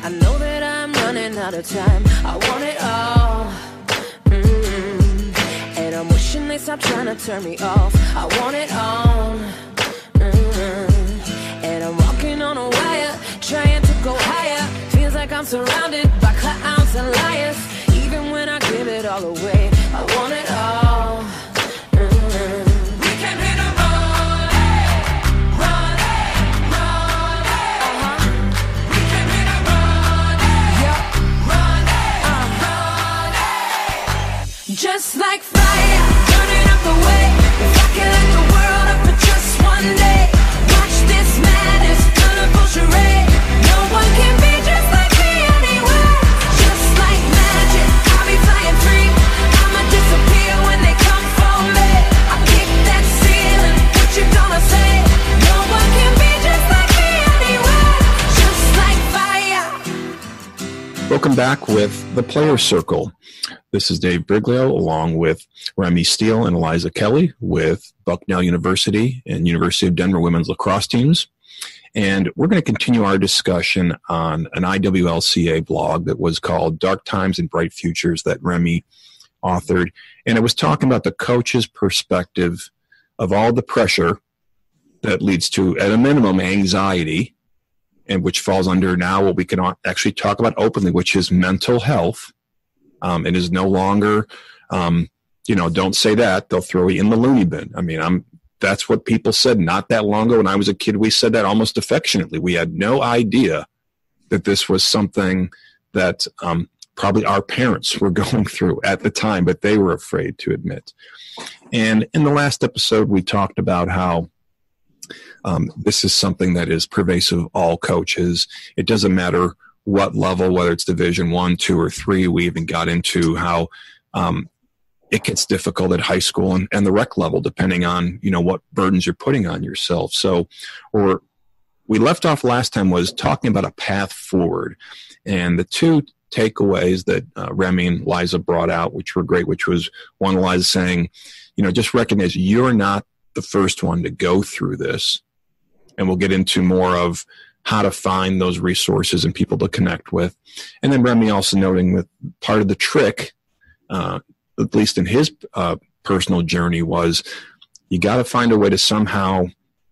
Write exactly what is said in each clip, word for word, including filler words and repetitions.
I know that I'm running out of time. I want it all. Mm-hmm. And I'm wishing they stop trying to turn me off. I want it all. Mm-hmm. And I'm walking on a wire, trying to go higher. Feels like I'm surrounded by clowns and liars. Even when I give it all away, I want it all. Mm-hmm. We came here to run, run, run, uh-huh. We came here to run, yeah, run, uh, run. Just like fire, burning up the way. If I can light the world up for just one day, watch this madness, colorful charade. No one can be just like me anywhere. Just like magic, I'll be flying free. I'ma disappear when they come for me. I kick that ceiling, what you gonna say? No one can be just like me anywhere. Just like fire. Welcome back with the Player Circle. This is Dave Briglio along with Remi, Steele, and Eliza Kelly with Bucknell University and University of Denver women's lacrosse teams. And we're going to continue our discussion on an I W L C A blog that was called Dark Times and Bright Futures that Remi authored. And it was talking about the coach's perspective of all the pressure that leads to, at a minimum, anxiety, and which falls under now what we can actually talk about openly, which is mental health. Um, it is no longer, um, you know, don't say that. They'll throw you in the loony bin. I mean, I'm. That's what people said not that long ago. When I was a kid, we said that almost affectionately. We had no idea that this was something that um, probably our parents were going through at the time, but they were afraid to admit. And in the last episode, we talked about how um, this is something that is pervasive of all coaches. It doesn't matter what level, whether it's Division One, Two, or Three. We even got into how um, it gets difficult at high school and, and the rec level, depending on, you know, what burdens you're putting on yourself. So, or we left off last time was talking about a path forward. And the two takeaways that uh, Remi and Eliza brought out, which were great, which was one, Eliza saying, you know, just recognize you're not the first one to go through this. And we'll get into more of how to find those resources and people to connect with. And then Remi also noting that part of the trick, uh, at least in his uh, personal journey, was you got to find a way to somehow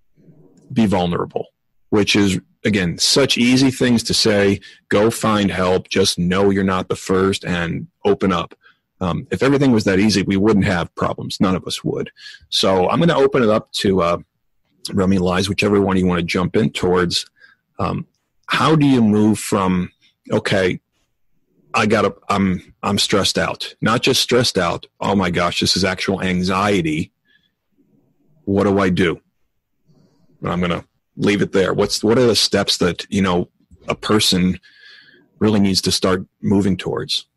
be vulnerable, which is, again, such easy things to say. Go find help. Just know you're not the first and open up. Um, if everything was that easy, we wouldn't have problems. None of us would. So I'm going to open it up to uh, Remi, Eliza, whichever one you want to jump in towards. Um, how do you move from, okay, I gotta, I'm, I'm stressed out, not just stressed out. Oh my gosh, this is actual anxiety. What do I do? I'm going to leave it there. What's, what are the steps that, you know, a person really needs to start moving towards?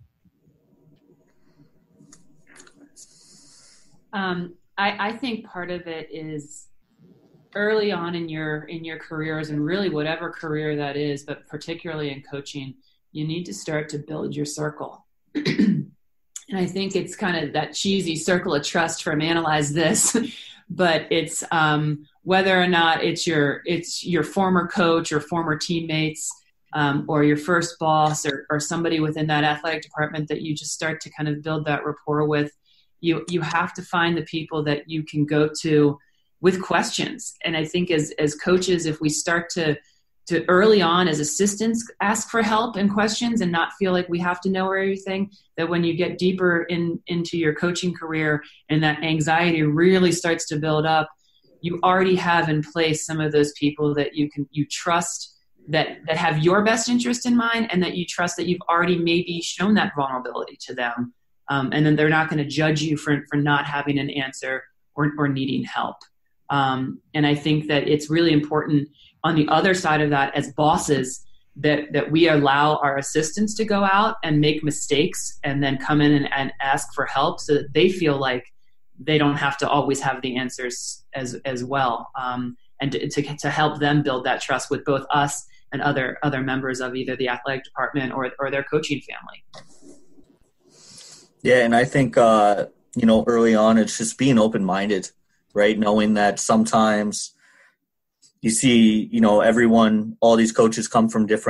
Um, I, I think part of it is early on in your, in your careers, and really whatever career that is, but particularly in coaching, you need to start to build your circle. And I think it's kind of that cheesy circle of trust from Analyze This, but it's um, whether or not it's your it's your former coach or former teammates um, or your first boss or, or somebody within that athletic department that you just start to kind of build that rapport with. You you have to find the people that you can go to with questions. And I think as as coaches, if we start to to early on as assistants ask for help and questions and not feel like we have to know everything, that when you get deeper in into your coaching career and that anxiety really starts to build up, you already have in place some of those people that you can you trust that that have your best interest in mind, and that you trust that you've already maybe shown that vulnerability to them, um, and then they're not going to judge you for for not having an answer or, or needing help. Um, and I think that it's really important on the other side of that, as bosses, that, that we allow our assistants to go out and make mistakes and then come in and, and ask for help, so that they feel like they don't have to always have the answers as, as well. Um, and to, to, to help them build that trust with both us and other, other members of either the athletic department or, or their coaching family. Yeah. And I think, uh, you know, early on, it's just being open-minded, right? Knowing that sometimes you see, you know, everyone, all these coaches come from different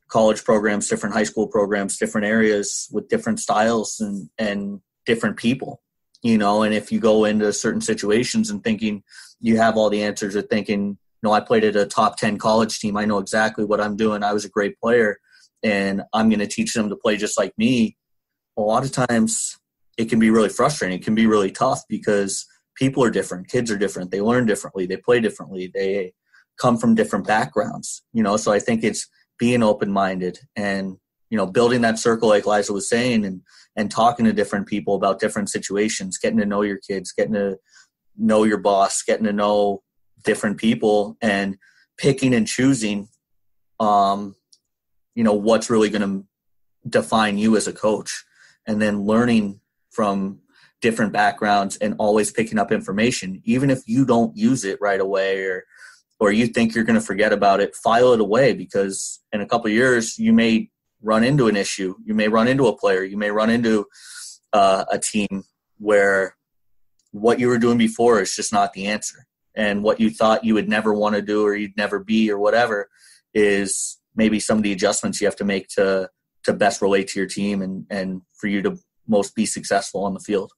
college programs, different high school programs, different areas with different styles and, and different people, you know, and if you go into certain situations and thinking you have all the answers, or thinking, you know, I played at a top ten college team, I know exactly what I'm doing, I was a great player, and I'm going to teach them to play just like me. A lot of times it can be really frustrating. It can be really tough because people are different. Kids are different. They learn differently. They play differently. They come from different backgrounds, you know, so I think it's being open-minded and, you know, building that circle, like Eliza was saying, and, and talking to different people about different situations, getting to know your kids, getting to know your boss, getting to know different people, and picking and choosing, um, you know, what's really going to define you as a coach, and then learning from different backgrounds and always picking up information, even if you don't use it right away, or or you think you're going to forget about it, file it away, because in a couple of years you may run into an issue. You may run into a player. You may run into uh, a team where what you were doing before is just not the answer. And what you thought you would never want to do or you'd never be or whatever is maybe some of the adjustments you have to make to to best relate to your team and, and for you to most be successful on the field.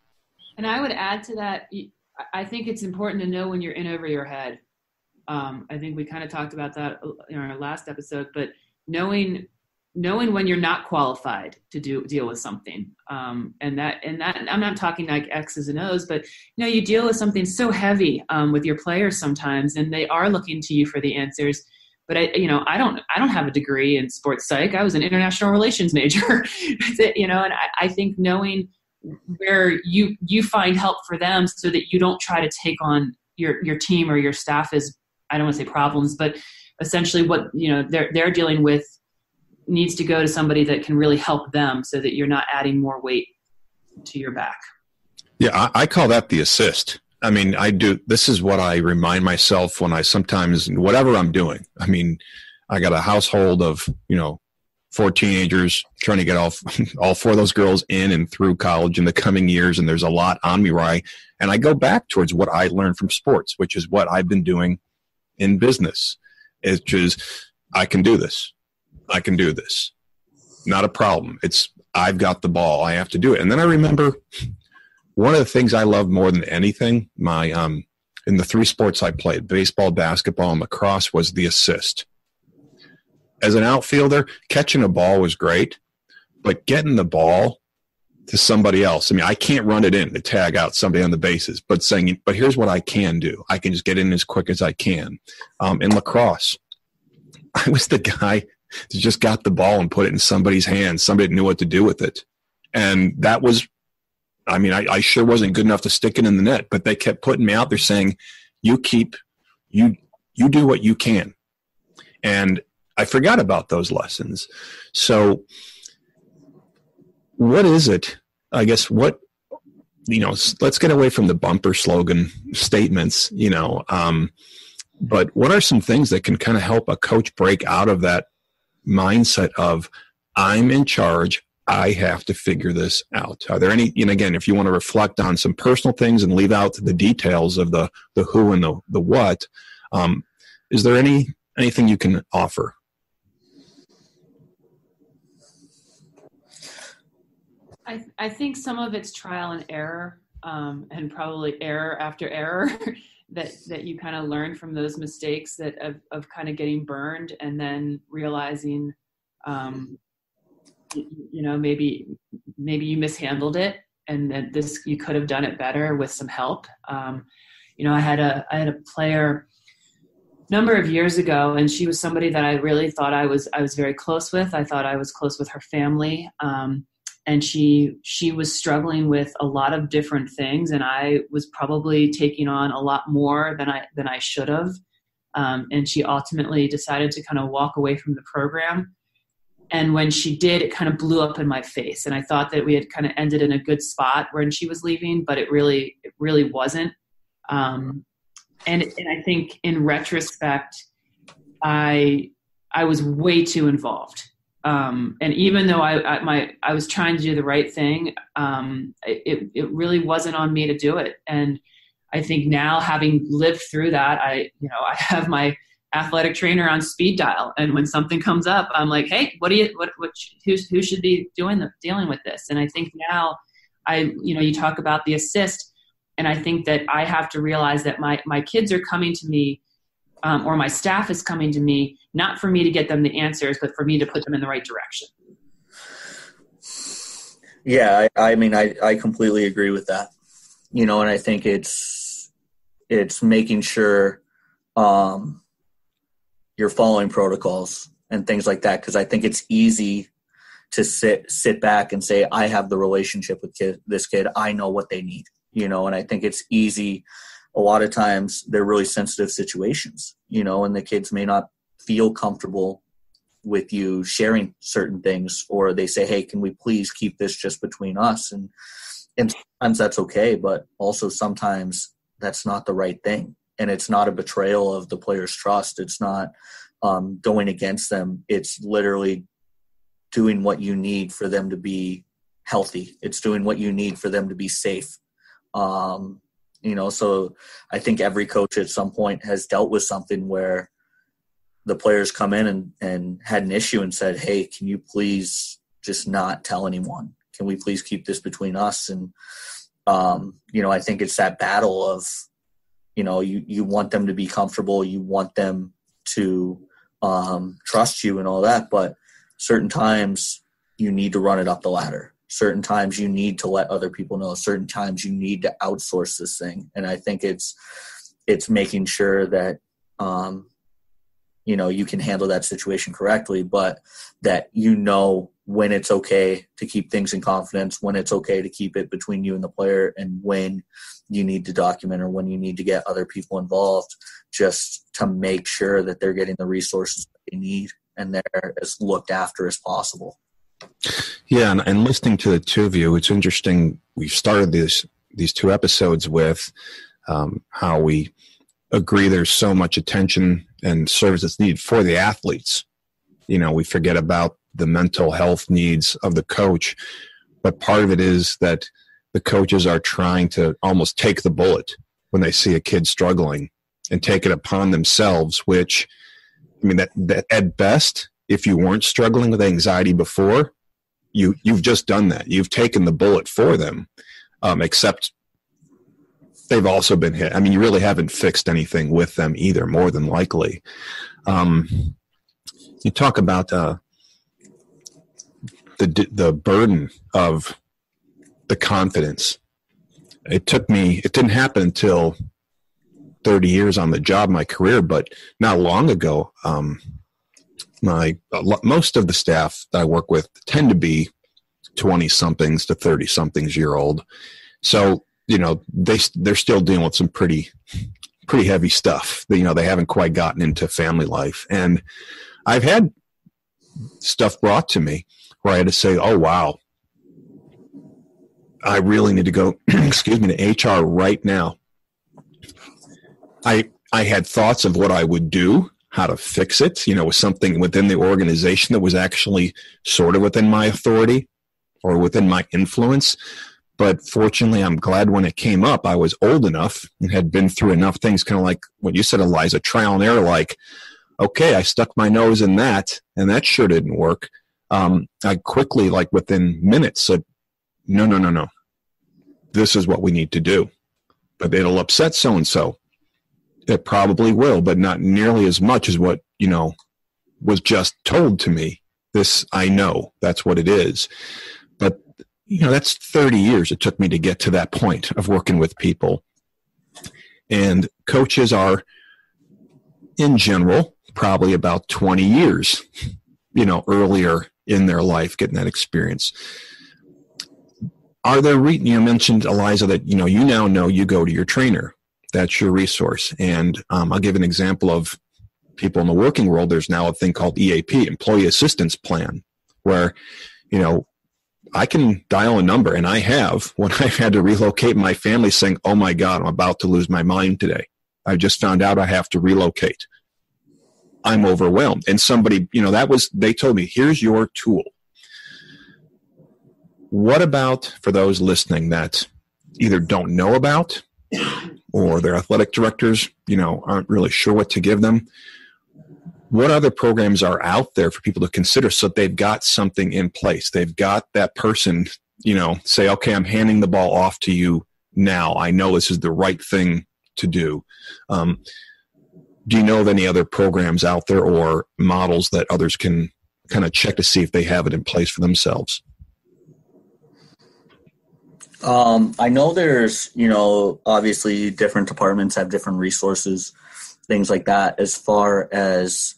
And I would add to that, I think it's important to know when you're in over your head. Um, I think we kind of talked about that in our last episode, but knowing knowing when you're not qualified to do deal with something, um, and that and that I'm not talking like X's and O's, but you know, you deal with something so heavy um, with your players sometimes, and they are looking to you for the answers. But I, you know, I don't I don't have a degree in sports psych. I was an international relations major, you know, and I, I think knowing where you you find help for them so that you don't try to take on your your team or your staff as, I don't want to say problems, but essentially what, you know, they're, they're dealing with needs to go to somebody that can really help them so that you're not adding more weight to your back. Yeah, I, I call that the assist. I mean, I do, this is what I remind myself when I sometimes, whatever I'm doing, I mean, I got a household of, you know, four teenagers trying to get all, all four of those girls in and through college in the coming years. And there's a lot on me where I, and I go back towards what I learned from sports, which is what I've been doing in business. It's just, I can do this. I can do this. Not a problem. It's, I've got the ball. I have to do it. And then I remember one of the things I love more than anything, my, um, in the three sports I played, baseball, basketball, and lacrosse, was the assist. As an outfielder, catching a ball was great, but getting the ball to somebody else. I mean, I can't run it in to tag out somebody on the bases, but saying, but here's what I can do. I can just get in as quick as I can. Um, in lacrosse, I was the guy that just got the ball and put it in somebody's hands. Somebody knew what to do with it. And that was, I mean, I, I sure wasn't good enough to stick it in the net, but they kept putting me out there saying, you keep, you, you do what you can. And I forgot about those lessons. So what is it? I guess what, you know, let's get away from the bumper slogan statements, you know, um, but what are some things that can kind of help a coach break out of that mindset of, I'm in charge, I have to figure this out? Are there any, you know, again, if you want to reflect on some personal things and leave out the details of the, the who and the, the what, um, is there any, anything you can offer? I, I think some of it's trial and error, um, and probably error after error that, that you kind of learn from those mistakes that of, of kind of getting burned and then realizing, um, you, you know, maybe, maybe you mishandled it and that this, you could have done it better with some help. Um, you know, I had a, I had a player a number of years ago, and she was somebody that I really thought I was, I was very close with. I thought I was close with her family. Um, And she she was struggling with a lot of different things, and I was probably taking on a lot more than I than I should have. Um, and she ultimately decided to kind of walk away from the program. And when she did, it kind of blew up in my face. And I thought that we had kind of ended in a good spot when she was leaving, but it really it really wasn't. Um, and and I think in retrospect, I I was way too involved. Um, and even though I, I, my, I was trying to do the right thing, um, it, it really wasn't on me to do it. And I think now, having lived through that, I, you know, I have my, athletic trainer on speed dial. And when something comes up, I'm like, hey, what do you, what, what, who, who should be doing the, dealing with this? And I think now I, you know, you talk about the assist, and I think that I have to realize that my, my kids are coming to me, um, or my staff is coming to me, not for me to get them the answers, but for me to put them in the right direction. Yeah. I, I mean, I, I completely agree with that, you know, and I think it's, it's making sure, um, you're following protocols and things like that. Cause I think it's easy to sit, sit back and say, I have the relationship with kid, this kid. I know what they need, you know, and I think it's easy. A lot of times they're really sensitive situations, you know, and the kids may not feel comfortable with you sharing certain things, or they say, hey, can we please keep this just between us? And, and sometimes that's okay, but also sometimes that's not the right thing. And it's not a betrayal of the player's trust. It's not um, going against them. It's literally doing what you need for them to be healthy. It's doing what you need for them to be safe. Um, you know, so I think every coach at some point has dealt with something where the players come in and, and had an issue and said, hey, can you please just not tell anyone? Can we please keep this between us? And, um, you know, I think it's that battle of, you know, you, you want them to be comfortable. You want them to um, trust you and all that. But certain times you need to run it up the ladder. Certain times you need to let other people know. Certain times you need to outsource this thing. And I think it's it's making sure that, um, you know, you can handle that situation correctly, but that you know when it's okay to keep things in confidence, when it's okay to keep it between you and the player, and when you need to document or when you need to get other people involved, just to make sure that they're getting the resources that they need and they're as looked after as possible. Yeah, and, and listening to the two of you, it's interesting. We've started this, these two episodes with um, how we agree there's so much attention and service that's needed for the athletes. You know, we forget about the mental health needs of the coach, but part of it is that the coaches are trying to almost take the bullet when they see a kid struggling and take it upon themselves, which, I mean, that, that at best, if you weren't struggling with anxiety before, you, you've just done that. You've taken the bullet for them, um, except they've also been hit. I mean, you really haven't fixed anything with them either, more than likely. Um, you talk about uh, the the burden of the confidence. It took me, it didn't happen until thirty years on the job, my career, but not long ago, um, my most of the staff that I work with tend to be twenty-somethings to thirty-somethings year old. So, you know, they, they're still dealing with some pretty, pretty heavy stuff. You know, they haven't quite gotten into family life. And I've had stuff brought to me where I had to say, oh, wow, I really need to go, excuse me, to H R right now. I, I had thoughts of what I would do, how to fix it, you know, with something within the organization that was actually sort of within my authority or within my influence. But fortunately, I'm glad when it came up, I was old enough and had been through enough things, kind of like what you said, Eliza, trial and error, like, okay, I stuck my nose in that, and that sure didn't work. Um, I quickly, like within minutes, said, no, no, no, no. This is what we need to do. But it'll upset so-and-so. It probably will, but not nearly as much as what, you know, was just told to me. This, I know, that's what it is. But you know, that's thirty years it took me to get to that point of working with people. And coaches are, in general, probably about twenty years, you know, earlier in their life, getting that experience. Are there, re- you mentioned, Eliza, that, you know, you now know you go to your trainer. That's your resource. And um, I'll give an example of people in the working world. There's now a thing called E A P, Employee Assistance Plan, where, you know, I can dial a number, and I have, when I've had to relocate my family, saying, oh my God, I'm about to lose my mind today. I just found out I have to relocate. I'm overwhelmed. And somebody, you know, that was, they told me, here's your tool. What about for those listening that either don't know about or their athletic directors, you know, aren't really sure what to give them? what other programs are out there for people to consider so that they've got something in place? They've got that person, you know, say, okay, I'm handing the ball off to you now. I know this is the right thing to do. Um, do you know of any other programs out there or models that others can kind of check to see if they have it in place for themselves? Um, I know there's, you know, obviously different departments have different resources, things like that. As far as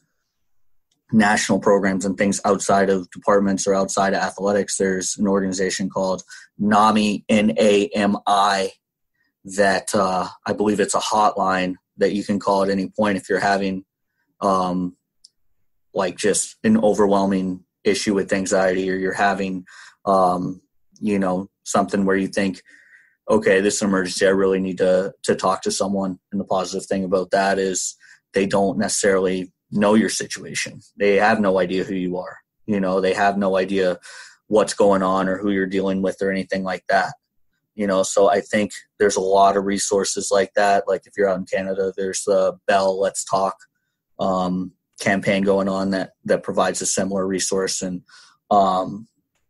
national programs and things outside of departments or outside of athletics, there's an organization called NAMI, N A M I, that uh, I believe it's a hotline that you can call at any point if you're having um, like just an overwhelming issue with anxiety, or you're having, um, you know, something where you think, okay, this is an emergency. I really need to to talk to someone. And the positive thing about that is they don't necessarily know your situation. They have no idea who you are. You know, they have no idea what's going on or who you're dealing with or anything like that. You know, so I think there's a lot of resources like that. Like if you're out in Canada, there's the Bell Let's Talk um, campaign going on that that provides a similar resource. And um,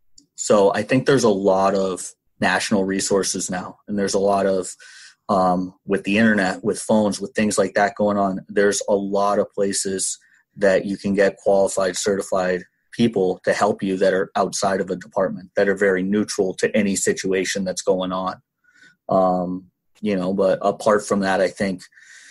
so I think there's a lot of national resources now, and there's a lot of um, with the internet, with phones, with things like that going on. There's a lot of places that you can get qualified, certified people to help you that are outside of a department, that are very neutral to any situation that's going on. Um, you know, but apart from that, I think,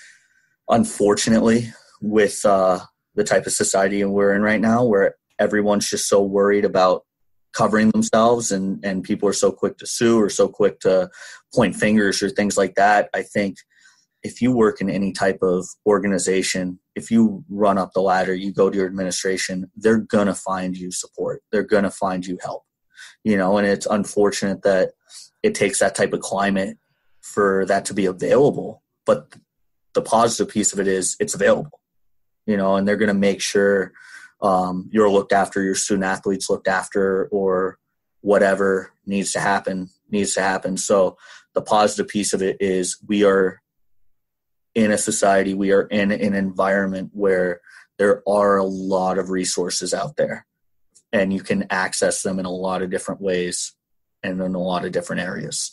unfortunately, with uh, the type of society we're in right now, where everyone's just so worried about covering themselves, and, and people are so quick to sue or so quick to point fingers or things like that. I think if you work in any type of organization, if you run up the ladder, you go to your administration, they're going to find you support. They're going to find you help, you know, and it's unfortunate that it takes that type of climate for that to be available. But the positive piece of it is it's available, you know, and they're going to make sure um, you're looked after, your student athletes looked after, or whatever needs to happen, needs to happen. So the positive piece of it is we are in a society, we are in an environment where there are a lot of resources out there, and you can access them in a lot of different ways and in a lot of different areas.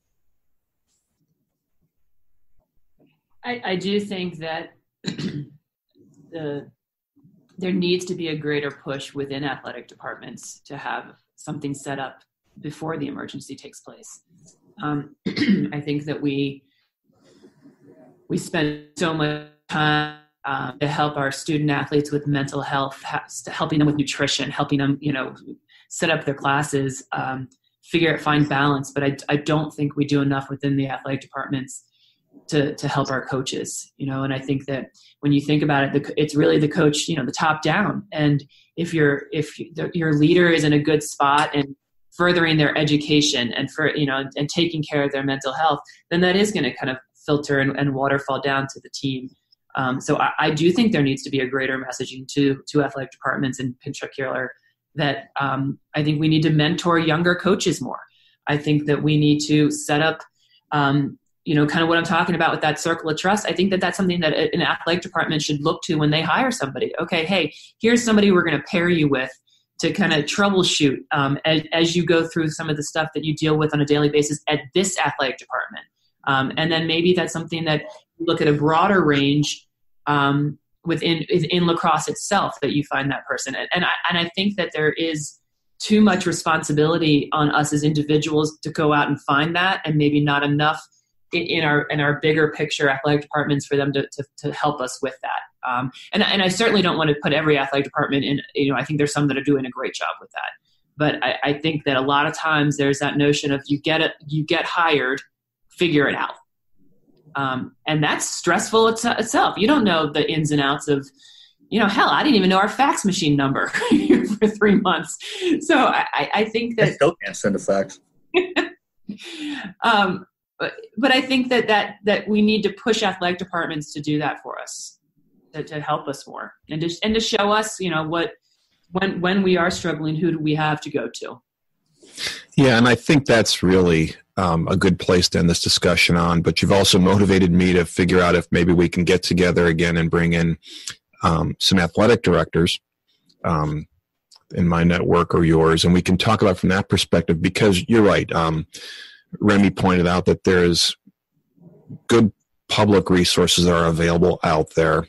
I, I do think that the there needs to be a greater push within athletic departments to have something set up before the emergency takes place. Um, I think that we we spend so much time um, to help our student athletes with mental health, ha- helping them with nutrition, helping them, you know, set up their classes, um, figure out, find balance. But I, I don't think we do enough within the athletic departments to to help our coaches, you know. And I think that when you think about it, the, it's really the coach, you know, the top down. And if you're if the, your leader is in a good spot and furthering their education and for you know and taking care of their mental health, then that is going to kind of filter and, and waterfall down to the team. Um, so I, I do think there needs to be a greater messaging to to athletic departments in particular that um, I think we need to mentor younger coaches more. I think that we need to set up, um, you know, kind of what I'm talking about with that circle of trust. I think that that's something that an athletic department should look to when they hire somebody. Okay, hey, here's somebody we're going to pair you with to kind of troubleshoot um, as, as you go through some of the stuff that you deal with on a daily basis at this athletic department. Um, and then maybe that's something that you look at a broader range um, within in lacrosse itself that you find that person. And, and, I, and I think that there is too much responsibility on us as individuals to go out and find that, and maybe not enough in, in our in our bigger picture athletic departments for them to, to, to help us with that. Um, and, and I certainly don't want to put every athletic department in, you know, I think there's some that are doing a great job with that. But I, I think that a lot of times there's that notion of you get it, you get hired, figure it out. Um, and that's stressful it's, itself. You don't know the ins and outs of, you know, hell, I didn't even know our fax machine number for three months. So I, I think that I still can't send a fax. um, but, but I think that, that, that we need to push athletic departments to do that for us, to, to help us more, and to, and to show us, you know, what, when, when we are struggling, who do we have to go to? Yeah, and I think that's really um, a good place to end this discussion on. But you've also motivated me to figure out if maybe we can get together again and bring in um, some athletic directors um, in my network or yours, and we can talk about it from that perspective, because you're right. Um, Remi pointed out that there is good public resources that are available out there.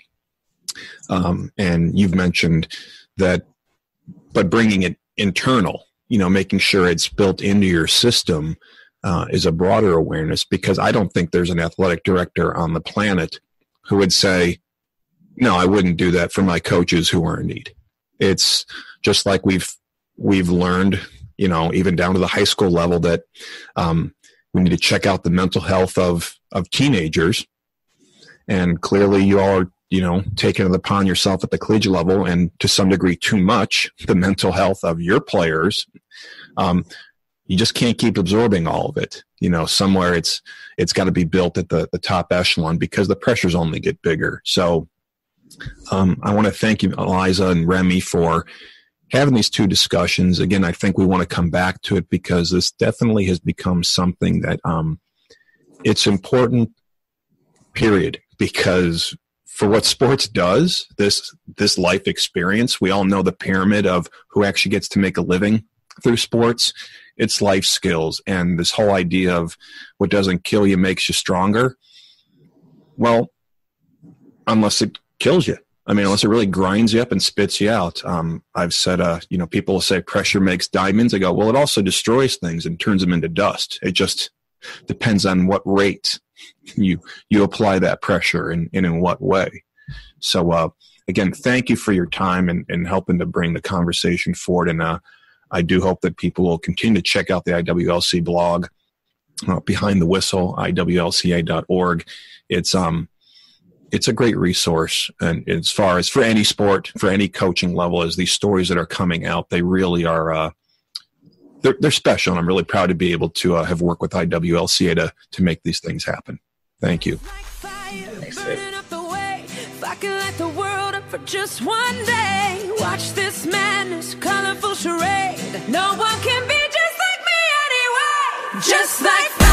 Um, and you've mentioned that, but bringing it internal, you know, making sure it's built into your system uh, is a broader awareness, because I don't think there's an athletic director on the planet who would say, no, I wouldn't do that for my coaches who are in need. It's just like we've, we've learned, you know, even down to the high school level, that um, we need to check out the mental health of, of teenagers. And clearly you all are, you know, taking it upon yourself at the collegiate level, and to some degree too much, the mental health of your players. Um, you just can't keep absorbing all of it. You know, somewhere it's, it's got to be built at the, the top echelon, because the pressures only get bigger. So um, I want to thank you, Eliza and Remi, for having these two discussions. Again, I think we want to come back to it, because this definitely has become something that um, it's important, period, because for what sports does, this this life experience, we all know the pyramid of who actually gets to make a living through sports. It's life skills, and this whole idea of what doesn't kill you makes you stronger. Well, unless it kills you. I mean, unless it really grinds you up and spits you out. Um, I've said, uh, you know, people will say pressure makes diamonds. I go, well, it also destroys things and turns them into dust. It just depends on what rate you you apply that pressure, and, and in what way. So uh again, thank you for your time and, and helping to bring the conversation forward, and uh I do hope that people will continue to check out the I W L C blog, uh, Behind the Whistle, I W L C A dot org. It's um it's a great resource, and as far as for any sport, for any coaching level, as these stories that are coming out, they really are uh They're, they're special, and I'm really proud to be able to uh, have worked with I W L C A to, to make these things happen. Thank you. Thanks, if I could light the world up for just one day, watch this madness, colorful charade. No one can be just like me anyway. Just like